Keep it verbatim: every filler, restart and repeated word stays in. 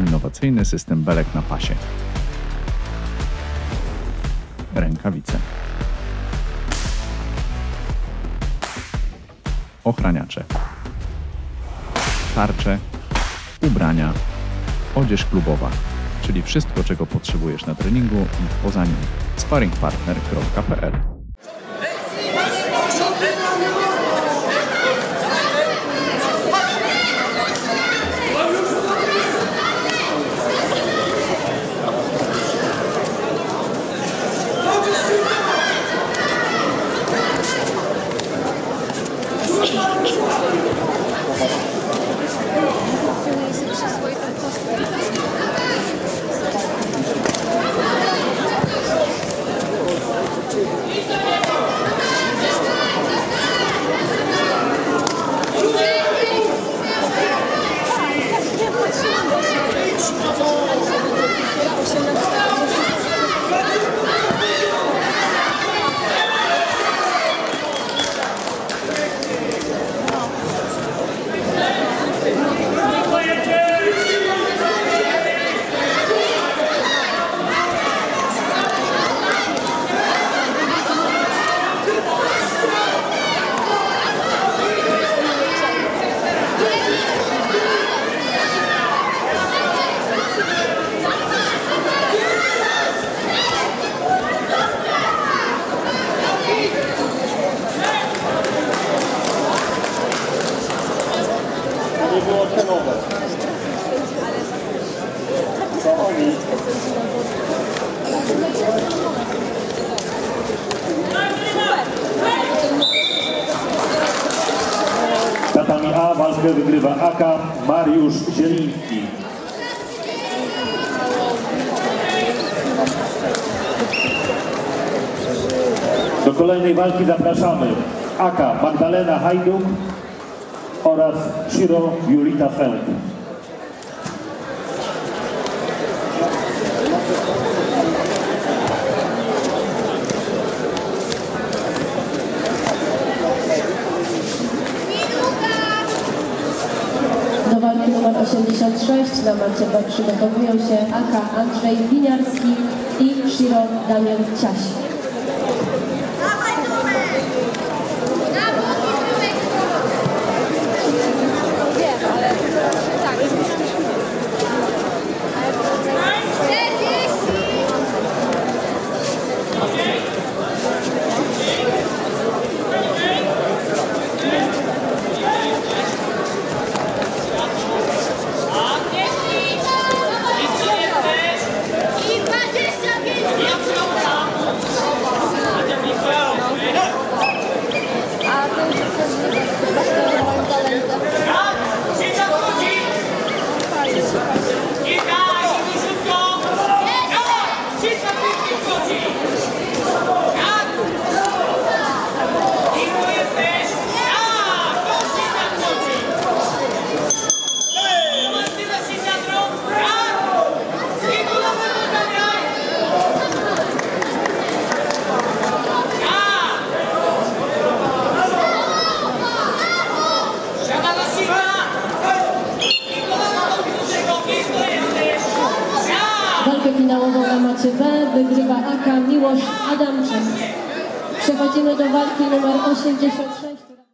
innowacyjny system belek na pasie. Rękawice. Ochraniacze. Tarcze, ubrania, odzież klubowa, czyli wszystko, czego potrzebujesz na treningu i poza nim. sparringpartner kropka p l. Nie było cenowe. To oni. Tatami A walkę wygrywa A K Mariusz Zieliński. Do kolejnej walki zapraszamy A K Magdalena Hajduk oraz Shiro Julita Fęd. Do walki numer osiemdziesiąt sześć na macie B przygotowują się A K Andrzej Winiarski i Shiro Daniel Ciaś. Walkę finałową na macie B wygrywa A K Miłosz Adamczyk. Przechodzimy do walki numer osiemdziesiąt sześć.